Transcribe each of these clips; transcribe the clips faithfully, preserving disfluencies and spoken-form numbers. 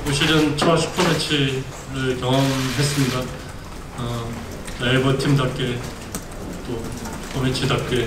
올 시즌 첫 슈퍼매치를 경험했습니다. 어, 엘버 팀답게 또 슈퍼매치답게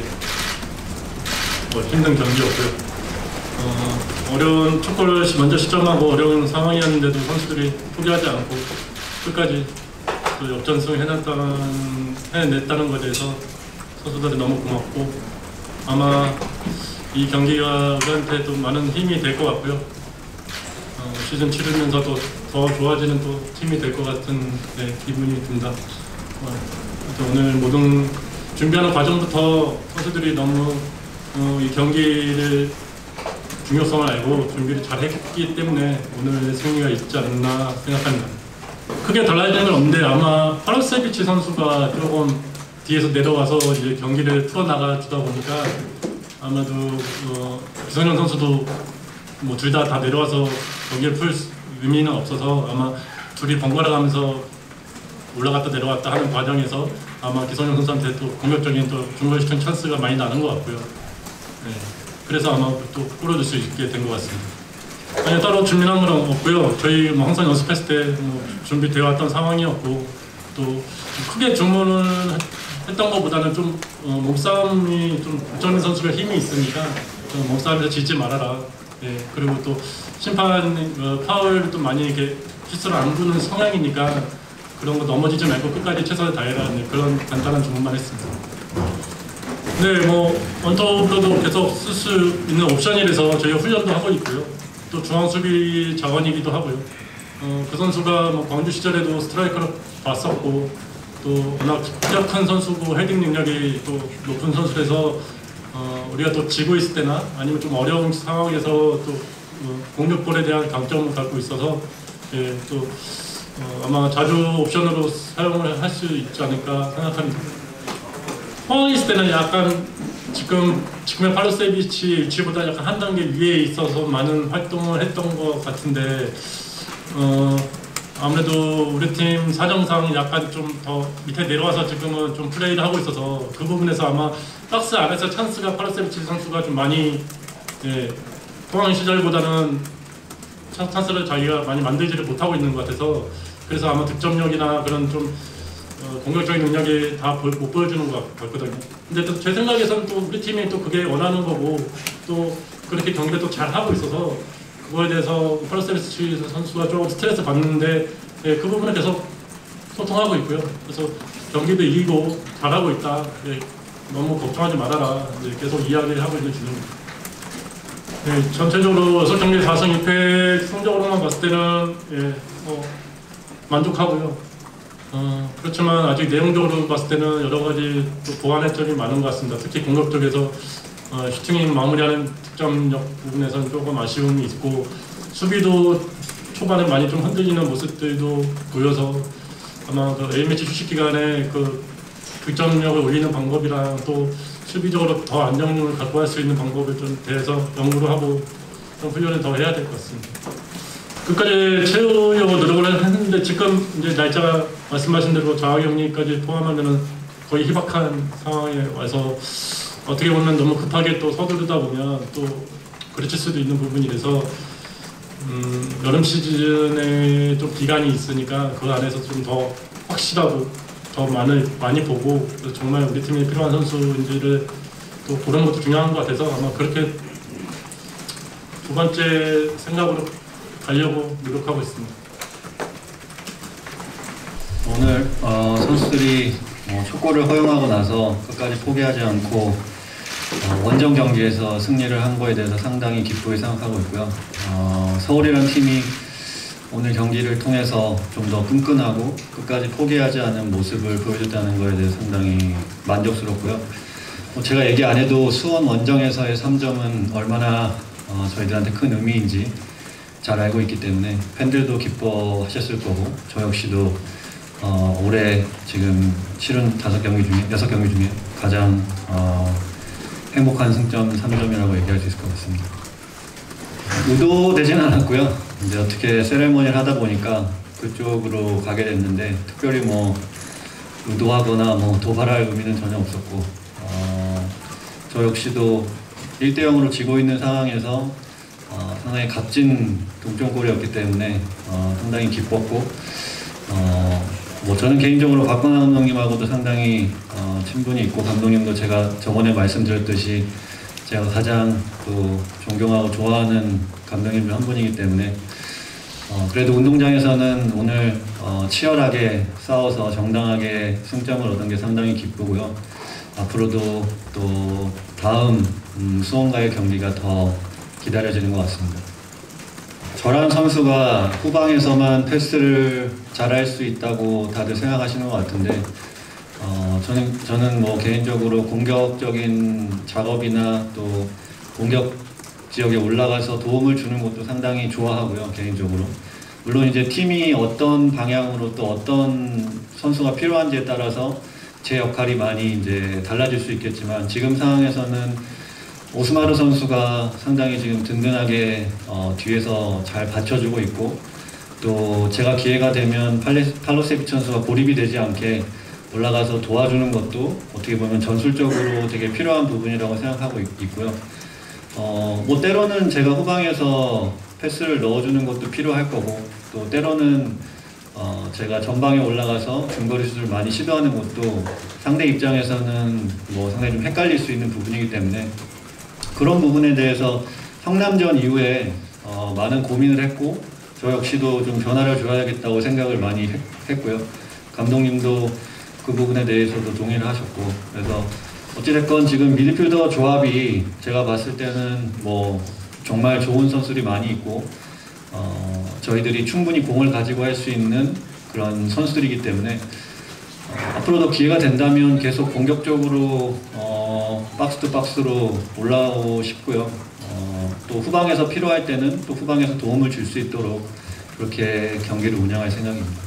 뭐 힘든 경기였고요. 어, 어려운 첫 골을 먼저 시점하고 어려운 상황이었는데도 선수들이 포기하지 않고 끝까지 또 역전승 해냈다는, 해냈다는 것에 대해서 선수들이 너무 고맙고 아마 이 경기가 우리한테도 많은 힘이 될 것 같고요. 어, 시즌 치르면서도 더 좋아지는 또 팀이 될 것 같은 네, 기분이 든다. 어, 오늘 모든 준비하는 과정부터 선수들이 너무 어, 이 경기를 중요성을 알고 준비를 잘 했기 때문에 오늘 승리가 있지 않나 생각합니다. 크게 달라지는 건 없는데 아마 팔로세비치 선수가 조금 뒤에서 내려와서 이제 경기를 풀어나가 주다 보니까 아마도 어, 기성용 선수도 뭐 둘 다 다 내려와서 경기를 풀 의미는 없어서 아마 둘이 번갈아 가면서 올라갔다 내려왔다 하는 과정에서 아마 기성용 선수한테 또 공격적인 또 중거리슈팅 찬스가 많이 나는 것 같고요. 네. 그래서 아마 또 끌어줄 수 있게 된 것 같습니다. 아니, 따로 준비한 건 없고요. 저희 뭐 항상 연습했을 때 뭐 준비되어 왔던 상황이었고 또 크게 주문을 했던 것보다는 좀 어, 몸싸움이 좀 박정민 선수가 힘이 있으니까 좀 몸싸움에서 지지 말아라. 예, 그리고 또 심판 어, 파울을 또 많이 이렇게 실수를 안 부는 성향이니까 그런 거 넘어지지 말고 끝까지 최선을 다해라. 네, 그런 간단한 주문만 했습니다. 네, 뭐 언더블로도 계속 쓸 수 있는 옵션이라서 저희가 훈련도 하고 있고요. 또 중앙 수비 자원이기도 하고요. 어, 그 선수가 뭐 광주 시절에도 스트라이커로 봤었고 또 워낙 키가 큰 선수고 헤딩 능력이 또 높은 선수라서 어, 우리가 또 지고 있을 때나 아니면 좀 어려운 상황에서 또 어, 공격볼에 대한 강점을 갖고 있어서 예, 또 어, 아마 자주 옵션으로 사용을 할 수 있지 않을까 생각합니다. 포항에 있을 때는 약간 지금 지금의 팔로세비치 위치보다 약간 한 단계 위에 있어서 많은 활동을 했던 것 같은데 어, 아무래도 우리 팀 사정상 약간 좀 더 밑에 내려와서 지금은 좀 플레이를 하고 있어서 그 부분에서 아마 박스 안에서 찬스가 팔로세비치 선수가 좀 많이 예, 포항 시절보다는 찬스를 자기가 많이 만들지를 못하고 있는 것 같아서 그래서 아마 득점력이나 그런 좀 어, 공격적인 능력이 다 못 보여주는 것 같거든요. 근데 또 제 생각에서는 또 우리 팀이 또 그게 원하는 거고 또 그렇게 경기를 또 잘 하고 있어서 그거에 대해서 팔로세비치 선수가 좀 스트레스 받는데 예, 그 부분은 계속 소통하고 있고요. 그래서 경기도 이기고 잘하고 있다. 예, 너무 걱정하지 말아라. 예, 계속 이야기를 하고 있는 중입니다. 예, 전체적으로 여섯 경기 사 승 이 패 성적으로만 봤을 때는 예, 어, 만족하고요. 어, 그렇지만 아직 내용적으로 봤을 때는 여러 가지 또 보완할 점이 많은 것 같습니다. 특히 공격 쪽에서 어, 슈팅이 마무리하는 득점력 부분에서는 조금 아쉬움이 있고 수비도 초반에 많이 좀 흔들리는 모습들도 보여서 아마 그 A매치 휴식 기간에 그 득점력을 올리는 방법이랑 또 수비적으로 더 안정력을 갖고 할 수 있는 방법을 좀 대해서 연구를 하고 좀 훈련을 더 해야 될 것 같습니다. 끝까지 채우려고 노력을 했는데 지금 이제 날짜가 말씀하신 대로 자가격리까지 포함하면은 거의 희박한 상황에 와서 어떻게 보면 너무 급하게 또 서두르다 보면 또 그르칠 수도 있는 부분이라서 음, 여름 시즌에 좀 기간이 있으니까 그 안에서 좀 더 확실하고 더 많이, 많이 보고 정말 우리 팀에 필요한 선수인지를 또 보는 것도 중요한 것 같아서 아마 그렇게 두 번째 생각으로 가려고 노력하고 있습니다. 오늘 어, 선수들이 어, 촉구를 허용하고 나서 끝까지 포기하지 않고 어, 원정 경기에서 승리를 한 거에 대해서 상당히 기쁘게 생각하고 있고요. 어, 서울이라는 팀이 오늘 경기를 통해서 좀 더 끈끈하고 끝까지 포기하지 않은 모습을 보여줬다는 거에 대해서 상당히 만족스럽고요. 뭐 제가 얘기 안 해도 수원 원정에서의 삼 점은 얼마나 어, 저희들한테 큰 의미인지 잘 알고 있기 때문에 팬들도 기뻐하셨을 거고 저 역시도 어, 올해 지금 치른 다섯 경기 중에 여섯 경기 중에 가장 어, 행복한 승점 삼 점이라고 얘기할 수 있을 것 같습니다. 의도되지는 않았고요. 이제 어떻게 세레모니를 하다 보니까 그쪽으로 가게 됐는데 특별히 뭐 의도하거나 뭐 도발할 의미는 전혀 없었고 어, 저 역시도 일 대 영으로 지고 있는 상황에서 어, 상당히 값진 동점골이었기 때문에 어, 상당히 기뻤고, 어, 뭐 저는 개인적으로 박건하 감독님하고도 상당히 어, 친분이 있고, 감독님도 제가 저번에 말씀드렸듯이 제가 가장 또 존경하고 좋아하는 감독님 중 한 분이기 때문에 어, 그래도 운동장에서는 오늘 어, 치열하게 싸워서 정당하게 승점을 얻은 게 상당히 기쁘고요. 앞으로도 또 다음 음, 수원과의 경기가 더 기다려지는 것 같습니다. 저란 선수가 후방에서만 패스를 잘할 수 있다고 다들 생각하시는 것 같은데, 어, 저는, 저는 뭐 개인적으로 공격적인 작업이나 또 공격 지역에 올라가서 도움을 주는 것도 상당히 좋아하고요, 개인적으로. 물론 이제 팀이 어떤 방향으로 또 어떤 선수가 필요한지에 따라서 제 역할이 많이 이제 달라질 수 있겠지만, 지금 상황에서는 오스마르 선수가 상당히 지금 든든하게 어, 뒤에서 잘 받쳐주고 있고, 또 제가 기회가 되면 팔레, 팔로세비치 선수가 고립이 되지 않게 올라가서 도와주는 것도 어떻게 보면 전술적으로 되게 필요한 부분이라고 생각하고 있, 있고요. 어, 뭐 때로는 제가 후방에서 패스를 넣어주는 것도 필요할 거고, 또 때로는 어, 제가 전방에 올라가서 중거리 슛을 많이 시도하는 것도 상대 입장에서는 뭐 상당히 좀 헷갈릴 수 있는 부분이기 때문에, 그런 부분에 대해서 성남전 이후에 어, 많은 고민을 했고, 저 역시도 좀 변화를 줘야겠다고 생각을 많이 했, 했고요. 감독님도 그 부분에 대해서도 동의를 하셨고, 그래서 어찌됐건 지금 미드필더 조합이 제가 봤을 때는 뭐 정말 좋은 선수들이 많이 있고, 어, 저희들이 충분히 공을 가지고 할 수 있는 그런 선수들이기 때문에 어, 앞으로도 기회가 된다면 계속 공격적으로 어, 박스 투 박스로 올라오고 싶고요. 어, 또 후방에서 필요할 때는 또 후방에서 도움을 줄 수 있도록 그렇게 경기를 운영할 생각입니다.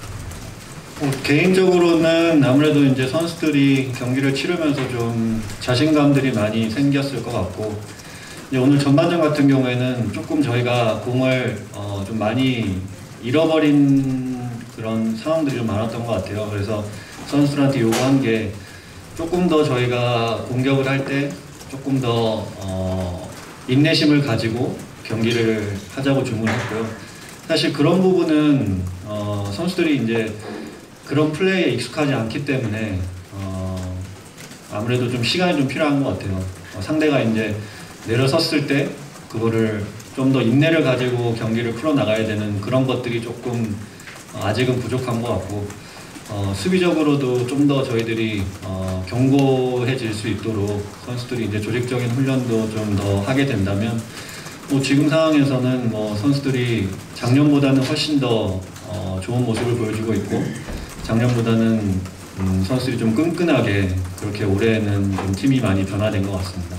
어, 개인적으로는 아무래도 이제 선수들이 경기를 치르면서 좀 자신감들이 많이 생겼을 것 같고, 이제 오늘 전반전 같은 경우에는 조금 저희가 공을 어, 좀 많이 잃어버린 그런 상황들이 좀 많았던 것 같아요. 그래서 선수들한테 요구한 게 조금 더 저희가 공격을 할 때 조금 더 어, 인내심을 가지고 경기를 하자고 주문했고요. 사실 그런 부분은 어, 선수들이 이제 그런 플레이에 익숙하지 않기 때문에 어, 아무래도 좀 시간이 좀 필요한 것 같아요. 어, 상대가 이제 내려섰을 때 그거를 좀 더 인내를 가지고 경기를 풀어나가야 되는 그런 것들이 조금 어, 아직은 부족한 것 같고, 어, 수비적으로도 좀 더 저희들이 어, 견고해질 수 있도록 선수들이 이제 조직적인 훈련도 좀 더 하게 된다면, 뭐 지금 상황에서는 뭐 선수들이 작년보다는 훨씬 더 어, 좋은 모습을 보여주고 있고, 작년보다는 음, 선수들이 좀 끈끈하게 그렇게 올해는 좀 팀이 많이 변화된 것 같습니다.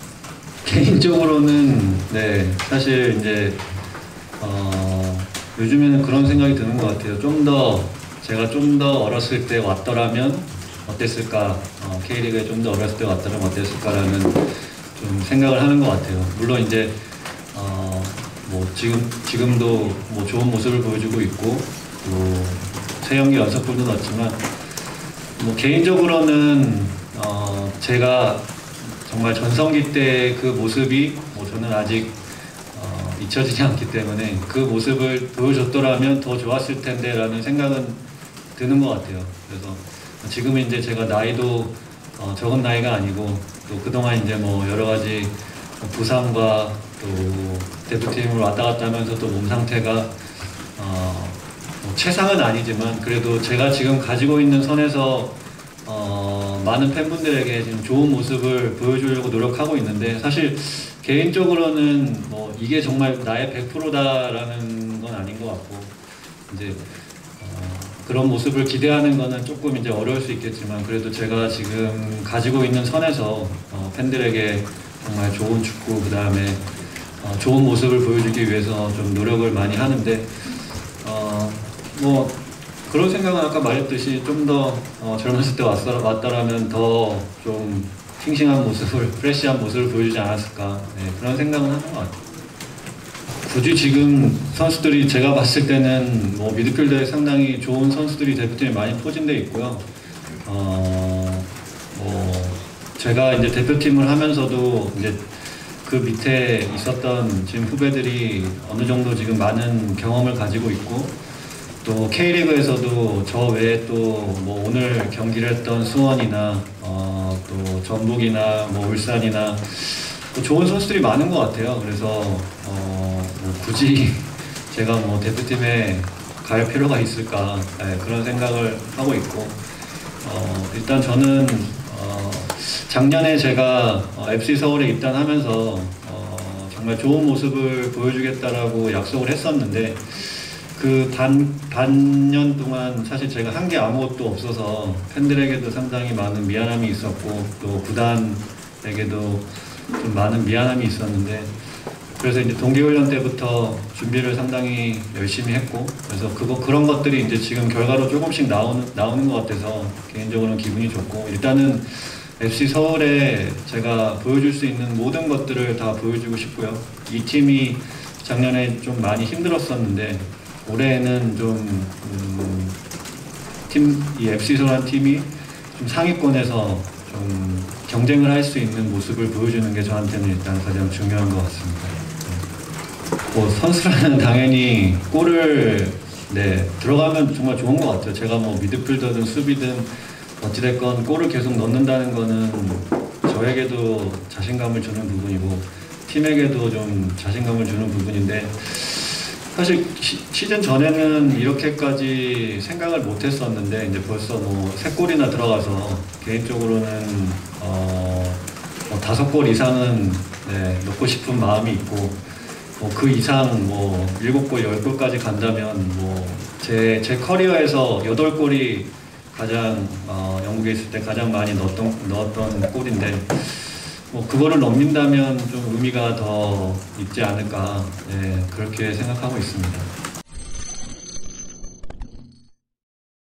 개인적으로는 네 사실 이제 어, 요즘에는 그런 생각이 드는 것 같아요. 좀 더 제가 좀 더 어렸을 때 왔더라면 어땠을까, 어, K리그에 좀 더 어렸을 때 왔더라면 어땠을까라는 좀 생각을 하는 것 같아요. 물론 이제 어, 뭐 지금 지금도 뭐 좋은 모습을 보여주고 있고, 또 세 경기 연속골도 넣었지만, 뭐 개인적으로는 어, 제가 정말 전성기 때 그 모습이 뭐 저는 아직 어, 잊혀지지 않기 때문에 그 모습을 보여줬더라면 더 좋았을 텐데라는 생각은 드는 것 같아요. 그래서 지금은 이제 제가 나이도 어, 적은 나이가 아니고, 또 그동안 이제 뭐 여러 가지 부상과 또 대표팀으로 왔다 갔다 하면서 또 몸 상태가 어, 뭐 최상은 아니지만 그래도 제가 지금 가지고 있는 선에서 어, 많은 팬분들에게 지금 좋은 모습을 보여주려고 노력하고 있는데, 사실 개인적으로는 뭐 이게 정말 나의 백 퍼센트다라는 건 아닌 것 같고, 이제 어, 그런 모습을 기대하는 거는 조금 이제 어려울 수 있겠지만, 그래도 제가 지금 가지고 있는 선에서 어, 팬들에게 정말 좋은 축구, 그 다음에 어, 좋은 모습을 보여주기 위해서 좀 노력을 많이 하는데, 어, 뭐 그런 생각은 아까 말했듯이 좀 더 어, 젊었을 때 왔더, 왔더라면 더 좀 싱싱한 모습을, 프레시한 모습을 보여주지 않았을까, 네, 그런 생각은 하는 것 같아요. 굳이 지금 선수들이 제가 봤을 때는 뭐 미드필더에 상당히 좋은 선수들이 대표팀에 많이 포진되어 있고요. 어, 뭐 제가 이제 대표팀을 하면서도 이제 그 밑에 있었던 지금 후배들이 어느 정도 지금 많은 경험을 가지고 있고 또 K리그에서도 저 외에 또 뭐 오늘 경기를 했던 수원이나 어, 또 전북이나 뭐 울산이나 또 좋은 선수들이 많은 것 같아요. 그래서 어, 뭐 굳이 제가 뭐 대표팀에 갈 필요가 있을까, 네, 그런 생각을 하고 있고 어, 일단 저는 어, 작년에 제가 어, 에프씨 서울에 입단하면서 어, 정말 좋은 모습을 보여주겠다라고 약속을 했었는데 그 반, 반년 동안 사실 제가 한 게 아무것도 없어서 팬들에게도 상당히 많은 미안함이 있었고 또 구단에게도 좀 많은 미안함이 있었는데 그래서 이제 동계훈련 때부터 준비를 상당히 열심히 했고 그래서 그거 그런 것들이 이제 지금 결과로 조금씩 나오는 나오는 것 같아서 개인적으로는 기분이 좋고 일단은 에프씨 서울에 제가 보여줄 수 있는 모든 것들을 다 보여주고 싶고요. 이 팀이 작년에 좀 많이 힘들었었는데 올해는 좀 음, 팀, 이 에프씨 서울한 팀이 좀 상위권에서 좀 경쟁을 할 수 있는 모습을 보여주는 게 저한테는 일단 가장 중요한 것 같습니다. 뭐 선수라는 당연히 골을 네, 들어가면 정말 좋은 것 같아요. 제가 뭐 미드필더든 수비든 어찌됐건 골을 계속 넣는다는 거는 저에게도 자신감을 주는 부분이고 팀에게도 좀 자신감을 주는 부분인데 사실 시, 시즌 전에는 이렇게까지 생각을 못 했었는데 이제 벌써 뭐 세 골이나 들어가서 개인적으로는 어, 뭐 다섯 골 이상은 네, 넣고 싶은 마음이 있고 뭐 그 이상 뭐 일곱 골, 열 골까지 간다면 뭐 제 제 커리어에서 여덟 골이 가장 어, 영국에 있을 때 가장 많이 넣었던 넣었던 골인데 뭐 그거를 넘긴다면 좀 의미가 더 있지 않을까, 네, 그렇게 생각하고 있습니다.